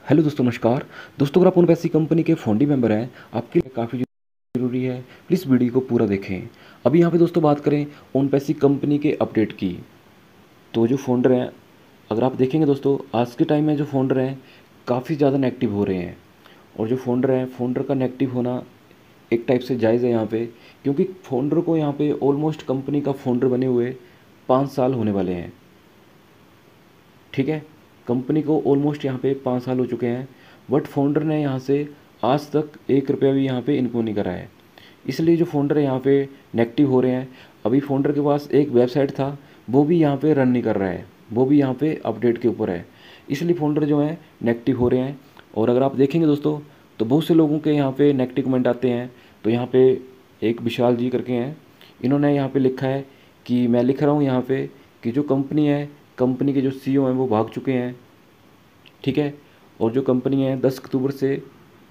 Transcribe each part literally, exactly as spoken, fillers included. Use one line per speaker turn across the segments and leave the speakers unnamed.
Hello दोस्तों, नमस्कार। दोस्तों, अगर आप ओनपैसी कंपनी के फाउंडिंग मेंबर हैं, आपके लिए काफ़ी ज़रूरी है, प्लीज़ वीडियो को पूरा देखें। अभी यहाँ पे दोस्तों बात करें ओनपैसी कंपनी के अपडेट की, तो जो फाउंडर हैं, अगर आप देखेंगे दोस्तों, आज के टाइम में जो फाउंडर हैं काफ़ी ज़्यादा नेगेटिव हो रहे हैं। और जो फाउंडर हैं, फाउंडर का नेगेटिव होना एक टाइप से जायज़ है यहाँ पे, क्योंकि फाउंडर को यहाँ पे ऑलमोस्ट कंपनी का फाउंडर बने हुए पाँच साल होने वाले हैं। ठीक है, कंपनी को ऑलमोस्ट यहाँ पे पाँच साल हो चुके हैं, बट फाउंडर ने यहाँ से आज तक एक रुपया भी यहाँ पे इनको नहीं करा है। इसलिए जो फाउंडर है यहाँ पे नेगेटिव हो रहे हैं। अभी फाउंडर के पास एक वेबसाइट था, वो भी यहाँ पे रन नहीं कर रहा है, वो भी यहाँ पे अपडेट के ऊपर है। इसलिए फाउंडर जो है नेगेटिव हो रहे हैं। और अगर आप देखेंगे दोस्तों, तो बहुत से लोगों के यहाँ पे नेगेटिव कमेंट आते हैं। तो यहाँ पे एक विशाल जी करके हैं, इन्होंने यहाँ पे लिखा है कि मैं लिख रहा हूँ यहाँ पे कि जो कंपनी है, कंपनी के जो सीईओ हैं वो भाग चुके हैं। ठीक है, और जो कंपनी है दस अक्टूबर से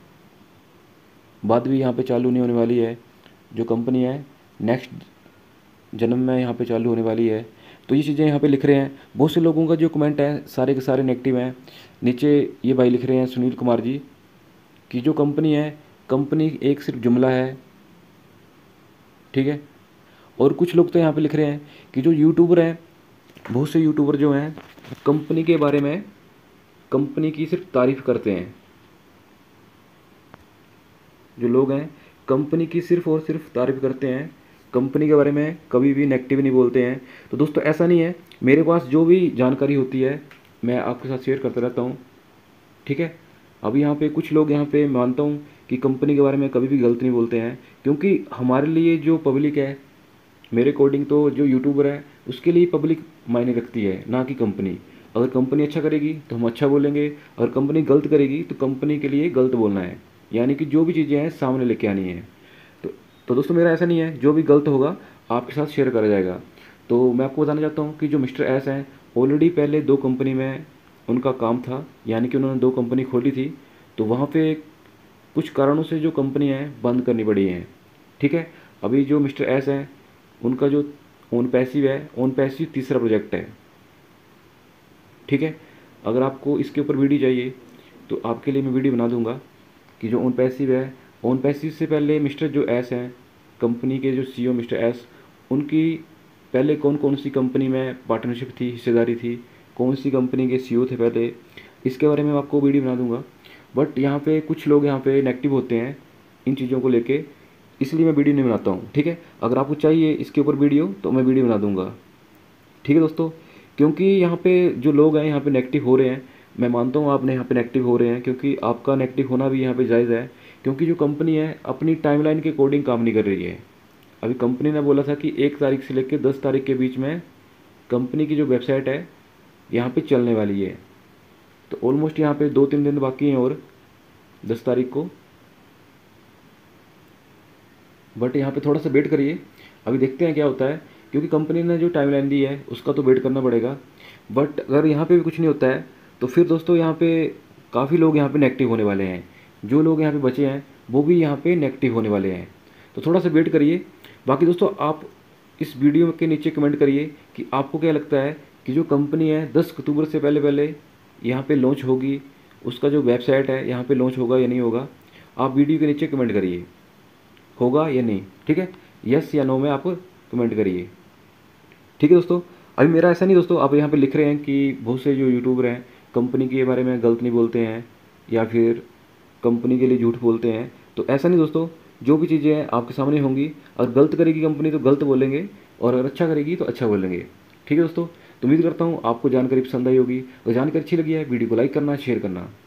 बाद भी यहाँ पे चालू नहीं होने वाली है। जो कंपनी है नेक्स्ट जन्म में यहाँ पे चालू होने वाली है। तो ये चीज़ें यहाँ पे लिख रहे हैं। बहुत से लोगों का जो कमेंट है सारे के सारे नेगेटिव हैं। नीचे ये भाई लिख रहे हैं, सुनील कुमार जी, कि जो कंपनी है, कंपनी एक सिर्फ जुमला है। ठीक है, और कुछ लोग तो यहाँ पे लिख रहे हैं कि जो यूट्यूबर हैं, बहुत से यूट्यूबर जो हैं कंपनी के बारे में, कंपनी की सिर्फ तारीफ़ करते हैं। जो लोग हैं कंपनी की सिर्फ और सिर्फ तारीफ़ करते हैं, कंपनी के बारे में कभी भी नेगेटिव नहीं बोलते हैं। तो दोस्तों ऐसा नहीं है, मेरे पास जो भी जानकारी होती है मैं आपके साथ शेयर करता रहता हूँ। ठीक है, अभी यहाँ पे कुछ लोग यहाँ पे मानता हूँ कि कंपनी के बारे में कभी भी गलत नहीं बोलते हैं, क्योंकि हमारे लिए जो पब्लिक है, मेरे अकॉर्डिंग तो जो यूट्यूबर है उसके लिए पब्लिक मायने रखती है, ना कि कंपनी। अगर कंपनी अच्छा करेगी तो हम अच्छा बोलेंगे, अगर कंपनी गलत करेगी तो कंपनी के लिए गलत बोलना है। यानी कि जो भी चीज़ें हैं सामने लेके आनी है। तो तो दोस्तों मेरा ऐसा नहीं है, जो भी गलत होगा आपके साथ शेयर करा जाएगा। तो मैं आपको बताना चाहता हूँ कि जो मिस्टर एस हैं, ऑलरेडी पहले दो कंपनी में उनका काम था, यानी कि उन्होंने दो कंपनी खोली थी। तो वहाँ पे कुछ कारणों से जो कंपनी है बंद करनी पड़ी है। ठीक है, अभी जो मिस्टर एस हैं उनका जो ओन पैसिव है, ओन पैसिव तीसरा प्रोजेक्ट है। ठीक है, अगर आपको इसके ऊपर वीडियो चाहिए तो आपके लिए मैं वीडियो बना दूंगा कि जो ओन पैसिव है, ओन पैसिव से पहले मिस्टर जो एस हैं, कंपनी के जो सीईओ मिस्टर एस, उनकी पहले कौन कौन सी कंपनी में पार्टनरशिप थी, हिस्सेदारी थी, कौन सी कंपनी के सीईओ थे पहले, इसके बारे में आपको वीडियो बना दूंगा। बट यहाँ पे कुछ लोग यहाँ पे नेगेटिव होते हैं इन चीज़ों को लेके, इसलिए मैं वीडियो नहीं बनाता हूँ। ठीक है, अगर आपको चाहिए इसके ऊपर वीडियो तो मैं वीडियो बना दूंगा। ठीक है दोस्तों, क्योंकि यहाँ पे जो लोग हैं यहाँ पे नेगेटिव हो रहे हैं, मैं मानता हूँ आपने यहाँ पे नेगेटिव हो रहे हैं, क्योंकि आपका नेगेटिव होना भी यहाँ पे जायज़ है। क्योंकि जो कंपनी है अपनी टाइमलाइन के अकॉर्डिंग काम नहीं कर रही है। अभी कंपनी ने बोला था कि एक तारीख से लेकर दस तारीख के बीच में कंपनी की जो वेबसाइट है यहाँ पे चलने वाली है। तो ऑलमोस्ट यहाँ पे दो तीन दिन बाकी हैं और दस तारीख को। बट यहाँ पे थोड़ा सा वेट करिए, अभी देखते हैं क्या होता है, क्योंकि कंपनी ने जो टाइमलाइन दी है उसका तो वेट करना पड़ेगा। बट अगर यहाँ पे भी कुछ नहीं होता है तो फिर दोस्तों यहाँ पे काफ़ी लोग यहाँ पे नेगेटिव होने वाले हैं। जो लोग यहाँ पे बचे हैं वो भी यहाँ पे नेगेटिव होने वाले हैं। तो थोड़ा सा वेट करिए। बाकी दोस्तों आप इस वीडियो के नीचे कमेंट करिए कि आपको क्या लगता है कि जो कंपनी है दस अक्टूबर से पहले पहले यहाँ पे लॉन्च होगी, उसका जो वेबसाइट है यहाँ पे लॉन्च होगा या नहीं होगा। आप वीडियो के नीचे कमेंट करिए, होगा या नहीं। ठीक है, यस या नो में आप कमेंट करिए। ठीक है दोस्तों, अभी मेरा ऐसा नहीं दोस्तों, आप यहाँ पे लिख रहे हैं कि बहुत से जो यूट्यूबर हैं कंपनी के बारे में गलत नहीं बोलते हैं या फिर कंपनी के लिए झूठ बोलते हैं। तो ऐसा नहीं दोस्तों, जो भी चीज़ें हैं आपके सामने होंगी। अगर गलत करेगी कंपनी तो गलत बोलेंगे, और अगर अच्छा करेगी तो अच्छा बोलेंगे। ठीक है दोस्तों, तो उम्मीद करता हूँ आपको जानकारी पसंद आई होगी। अगर जानकारी अच्छी लगी है वीडियो को लाइक करना, शेयर करना।